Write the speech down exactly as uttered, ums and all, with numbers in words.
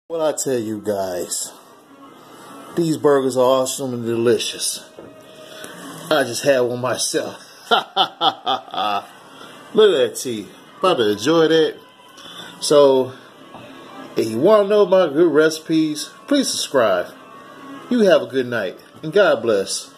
What I tell you guys, these burgers are awesome and delicious. I just had one myself. Look at that teeth. About to enjoy that. So, if you want to know about good recipes, please subscribe. You have a good night, and God bless.